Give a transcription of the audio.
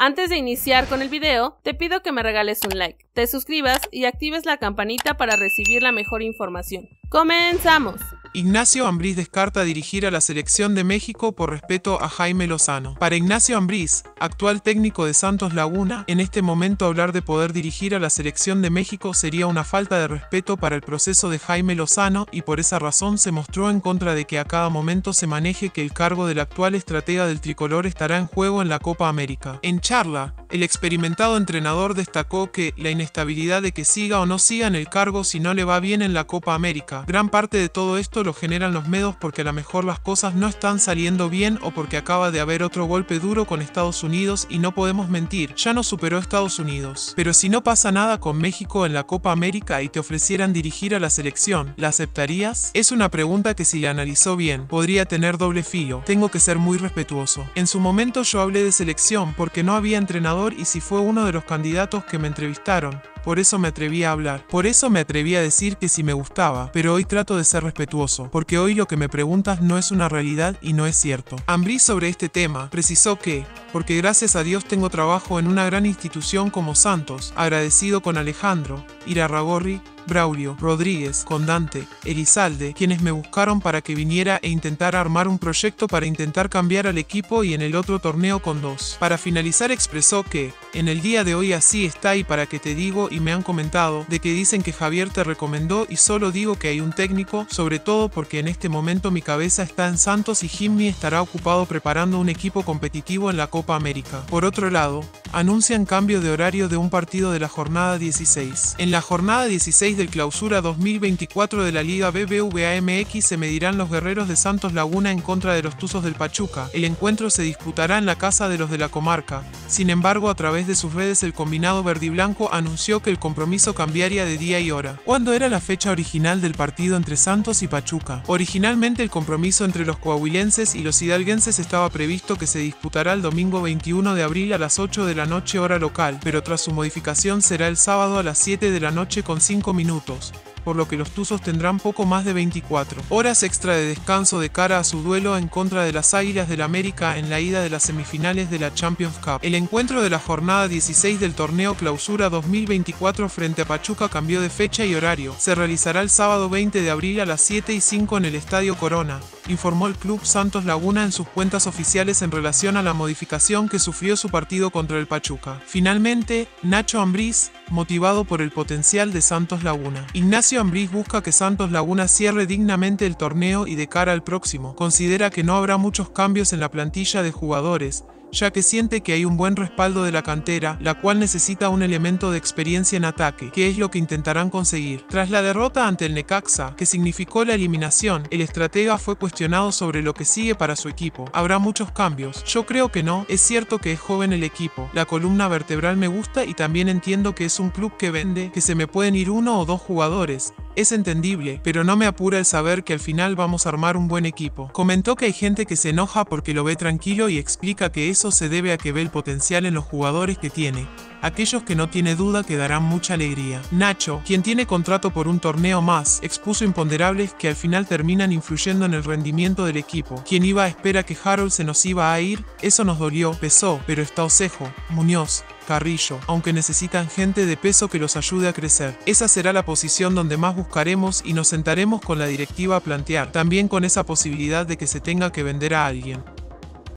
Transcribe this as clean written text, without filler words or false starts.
Antes de iniciar con el video, te pido que me regales un like, te suscribas y actives la campanita para recibir la mejor información. ¡Comenzamos! Ignacio Ambriz descarta dirigir a la selección de México por respeto a Jaime Lozano. Para Ignacio Ambriz, actual técnico de Santos Laguna, en este momento hablar de poder dirigir a la selección de México sería una falta de respeto para el proceso de Jaime Lozano y por esa razón se mostró en contra de que a cada momento se maneje que el cargo del actual estratega del tricolor estará en juego en la Copa América. En charla, el experimentado entrenador destacó que la inestabilidad de que siga o no siga en el cargo si no le va bien en la Copa América. Gran parte de todo esto lo generan los medios porque a lo mejor las cosas no están saliendo bien o porque acaba de haber otro golpe duro con Estados Unidos y no podemos mentir, ya nos superó Estados Unidos. Pero si no pasa nada con México en la Copa América y te ofrecieran dirigir a la selección, ¿la aceptarías? Es una pregunta que si la analizó bien, podría tener doble filo. Tengo que ser muy respetuoso. En su momento yo hablé de selección porque no había entrenador y si fue uno de los candidatos que me entrevistaron. Por eso me atreví a hablar. Por eso me atreví a decir que sí me gustaba. Pero hoy trato de ser respetuoso. Porque hoy lo que me preguntas no es una realidad y no es cierto. Ambriz sobre este tema precisó que, porque gracias a Dios tengo trabajo en una gran institución como Santos, agradecido con Alejandro, Irarrágorri, Braulio, Rodríguez, Condante, Elizalde, quienes me buscaron para que viniera e intentara armar un proyecto para intentar cambiar al equipo y en el otro torneo con dos. Para finalizar expresó que, en el día de hoy así está y para que te digo y me han comentado de que dicen que Javier te recomendó y solo digo que hay un técnico, sobre todo porque en este momento mi cabeza está en Santos y Jimmy estará ocupado preparando un equipo competitivo en la Copa América. Por otro lado, anuncian cambio de horario de un partido de la jornada 16. En la jornada 16 del Clausura 2024 de la Liga BBVA MX se medirán los guerreros de Santos Laguna en contra de los Tuzos del Pachuca. El encuentro se disputará en la casa de los de la comarca. Sin embargo, a través de sus redes el combinado verdiblanco anunció que el compromiso cambiaría de día y hora. ¿Cuándo era la fecha original del partido entre Santos y Pachuca? Originalmente el compromiso entre los coahuilenses y los hidalguenses estaba previsto que se disputará el domingo 21 de abril a las 8 de la noche hora local, pero tras su modificación será el sábado a las 7 de la noche con 5 minutos. Por lo que los Tuzos tendrán poco más de 24 horas extra de descanso de cara a su duelo en contra de las Águilas del América en la ida de las semifinales de la Champions Cup. El encuentro de la jornada 16 del torneo Clausura 2024 frente a Pachuca cambió de fecha y horario. Se realizará el sábado 20 de abril a las 7:05 en el Estadio Corona, informó el Club Santos Laguna en sus cuentas oficiales en relación a la modificación que sufrió su partido contra el Pachuca. Finalmente, Nacho Ambriz, motivado por el potencial de Santos Laguna. Ignacio Ambriz busca que Santos Laguna cierre dignamente el torneo y de cara al próximo. Considera que no habrá muchos cambios en la plantilla de jugadores, ya que siente que hay un buen respaldo de la cantera, la cual necesita un elemento de experiencia en ataque, que es lo que intentarán conseguir. Tras la derrota ante el Necaxa, que significó la eliminación, el estratega fue cuestionado sobre lo que sigue para su equipo. ¿Habrá muchos cambios? Yo creo que no, es cierto que es joven el equipo, la columna vertebral me gusta y también entiendo que es un club que vende, que se me pueden ir uno o dos jugadores. Es entendible, pero no me apura el saber que al final vamos a armar un buen equipo. Comentó que hay gente que se enoja porque lo ve tranquilo y explica que eso se debe a que ve el potencial en los jugadores que tiene. Aquellos que no tiene duda que darán mucha alegría. Nacho, quien tiene contrato por un torneo más, expuso imponderables que al final terminan influyendo en el rendimiento del equipo. Quien iba a esperar que Harold se nos iba a ir, eso nos dolió, pesó, pero está Osejo, Muñoz, Carrillo, aunque necesitan gente de peso que los ayude a crecer. Esa será la posición donde más buscaremos y nos sentaremos con la directiva a plantear, también con esa posibilidad de que se tenga que vender a alguien.